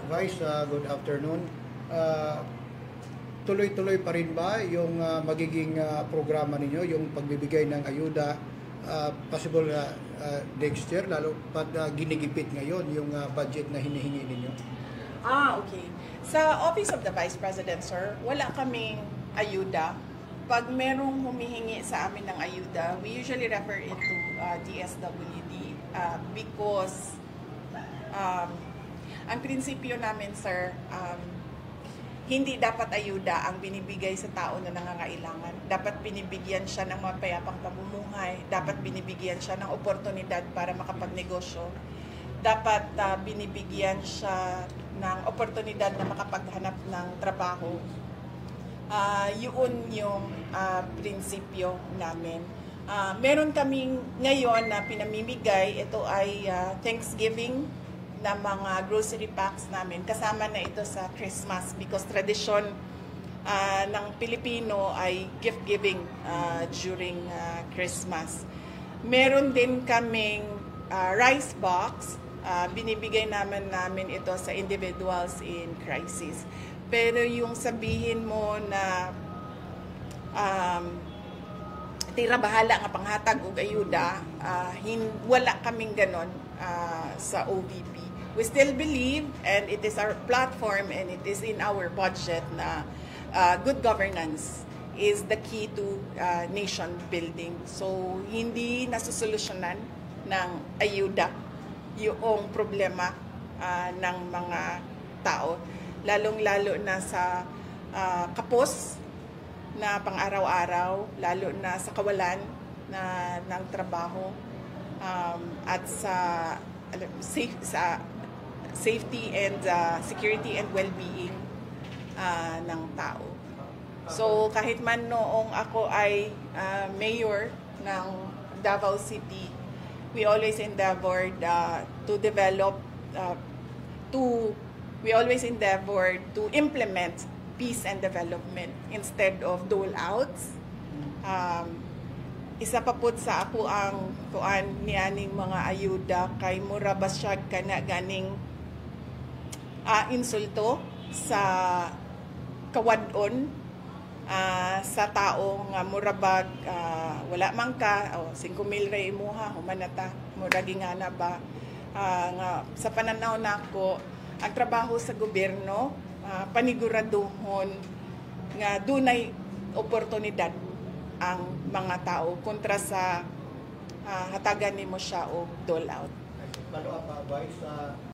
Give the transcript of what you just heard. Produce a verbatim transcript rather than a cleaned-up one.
Vice, uh, good afternoon. Uh, tuloy-tuloy pa rin ba yung uh, magiging uh, programa ninyo, yung pagbibigay ng ayuda uh, possible uh, uh, next year, lalo pag uh, ginigipit ngayon yung uh, budget na hinihingi ninyo? Ah, okay. Sa Office of the Vice President, sir, wala kaming ayuda. Pag merong humihingi sa amin ng ayuda, we usually refer it to uh, D S W D uh, because um, ang prinsipyo namin, sir, um, hindi dapat ayuda ang binibigay sa tao na nangangailangan. Dapat binibigyan siya ng mapayapang pamumuhay. Dapat binibigyan siya ng oportunidad para makapagnegosyo. Dapat uh, binibigyan siya ng oportunidad na makapaghanap ng trabaho. Uh, yun yung uh, prinsipyo namin. Uh, meron kaming ngayon na pinamimigay, ito ay uh, Thanksgiving na mga grocery packs namin. Kasama na ito sa Christmas because tradition uh, ng Pilipino ay gift-giving uh, during uh, Christmas. Meron din kaming uh, rice box. Uh, binibigay naman namin ito sa individuals in crisis. Pero yung sabihin mo na um, tira bahala nga panghatag og ayuda, uh, hin, wala kaming ganon uh, sa O V P. We still believe, and it is our platform and it is in our budget na uh, good governance is the key to uh, nation building. So, hindi nasusolusyonan ng ayuda yung problema uh, ng mga tao, lalong-lalo na sa uh, kapos na pang-araw-araw, lalo na sa kawalan na ng trabaho um, at sa safe, sa safety and uh, security and well-being uh, ng tao. So kahit man noong ako ay uh, mayor ng Davao City, we always endeavored uh, to develop, uh, to we always endeavored to implement peace and development instead of dole-outs. Um, isa pa po sa ako ang kuan nianing mga ayuda kay mura basyag kana ganing uh, insulto sa kawadon uh, sa taong uh, murabag uh, wala man ka o oh, cinco mil ra imuha humanata mura gingana ba uh, nga sa pananaw nako ang trabaho sa gobyerno uh, paniguraduhon nga dunay oportunidad ang mga tao kontra sa uh, hatagan nimo siya og dole out. Follow up, uh, Vice, uh,